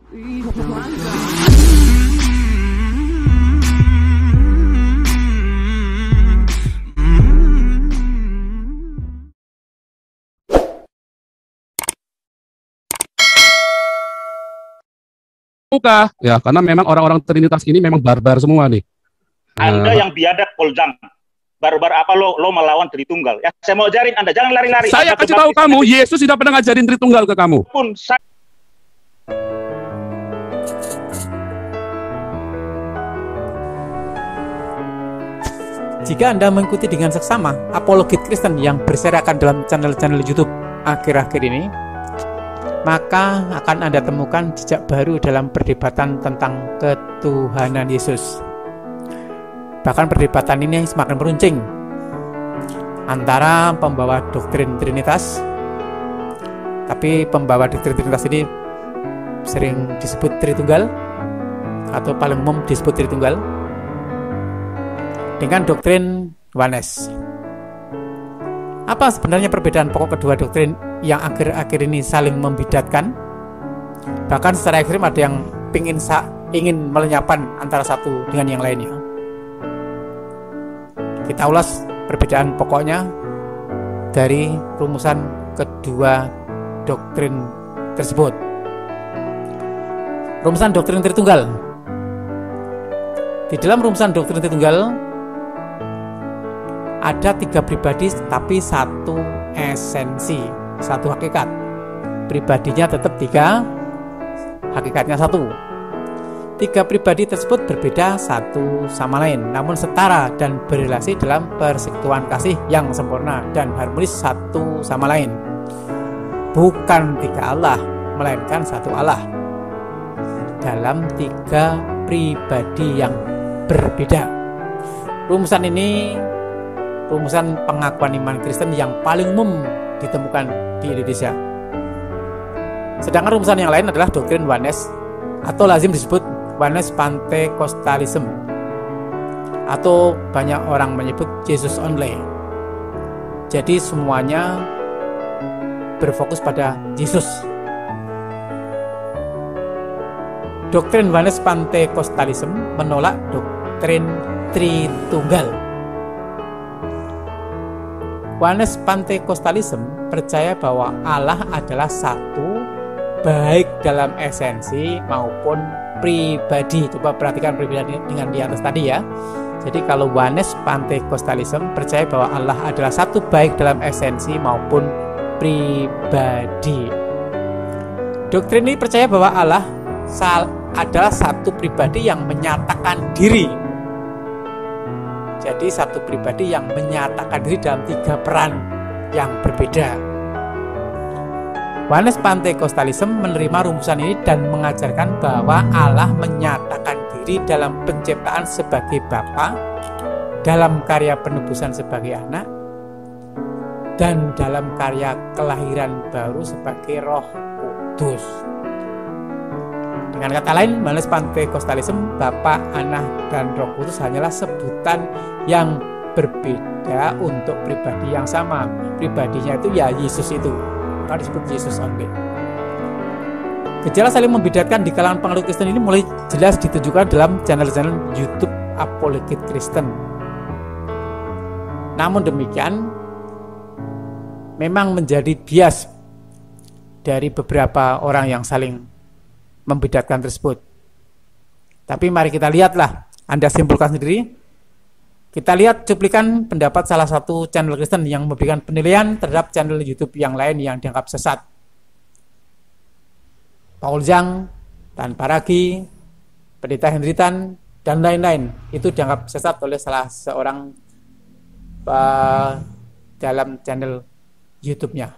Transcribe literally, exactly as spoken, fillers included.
Buka ya, karena memang orang-orang Trinitas ini memang barbar semua nih. Anda uh, yang biadab Poljam, barbar apa lo lo melawan Tritunggal? Ya, saya mau ajarin Anda, jangan lari-lari. Saya Anda kasih tahu kamu, Yesus tidak pernah ngajarin Tritunggal ke kamu. Pun saya... Jika Anda mengikuti dengan seksama apologet Kristen yang berserakan dalam channel-channel YouTube akhir-akhir ini, maka akan Anda temukan jejak baru dalam perdebatan tentang ketuhanan Yesus. Bahkan perdebatan ini semakin meruncing antara pembawa doktrin Trinitas, tapi pembawa doktrin Trinitas ini sering disebut Tritunggal atau paling umum disebut Tritunggal, dengan doktrin Oneness. Apa sebenarnya perbedaan pokok kedua doktrin yang akhir-akhir ini saling membidatkan? Bahkan secara ekstrim ada yang ingin ingin melenyapkan antara satu dengan yang lainnya. Kita ulas perbedaan pokoknya dari rumusan kedua doktrin tersebut. Rumusan doktrin Tritunggal. Di dalam rumusan doktrin Tritunggal ada tiga pribadi tapi satu esensi, satu hakikat. Pribadinya tetap tiga, hakikatnya satu. Tiga pribadi tersebut berbeda satu sama lain, namun setara dan berrelasi dalam persekutuan kasih yang sempurna dan harmonis satu sama lain. Bukan tiga Allah, melainkan satu Allah dalam tiga pribadi yang berbeda. Rumusan ini rumusan pengakuan iman Kristen yang paling umum ditemukan di Indonesia. Sedangkan rumusan yang lain adalah doktrin Oneness atau lazim disebut Oneness Pentecostalism, atau banyak orang menyebut Jesus only. Jadi semuanya berfokus pada Yesus. Doktrin Oneness Pentecostalism menolak doktrin Tritunggal. Oneness Pentecostalism percaya bahwa Allah adalah satu, baik dalam esensi maupun pribadi. Coba perhatikan perbedaan dengan di atas tadi ya. Jadi kalau Oneness Pentecostalism percaya bahwa Allah adalah satu, baik dalam esensi maupun pribadi. Doktrin ini percaya bahwa Allah adalah satu pribadi yang menyatakan diri. Jadi satu pribadi yang menyatakan diri dalam tiga peran yang berbeda. Oneness Pentecostalism menerima rumusan ini dan mengajarkan bahwa Allah menyatakan diri dalam penciptaan sebagai Bapa, dalam karya penebusan sebagai Anak, dan dalam karya kelahiran baru sebagai Roh Kudus. Dengan kata lain, Oneness Pentecostalism, Bapa, Anak, dan Roh Kudus hanyalah sebutan yang berbeda untuk pribadi yang sama. Pribadinya itu ya Yesus itu, maka disebut Yesus only. Gejala saling membedakan di kalangan pengaruh Kristen ini mulai jelas ditunjukkan dalam channel-channel YouTube apologet Kristen. Namun demikian, memang menjadi bias dari beberapa orang yang saling membedakan tersebut. Tapi mari kita lihatlah, Anda simpulkan sendiri. Kita lihat cuplikan pendapat salah satu channel Kristen yang memberikan penilaian terhadap channel YouTube yang lain yang dianggap sesat. Paul Zhang, Tan Paragi, Pendeta Hendritan, dan lain-lain itu dianggap sesat oleh salah seorang uh, dalam channel YouTube-nya.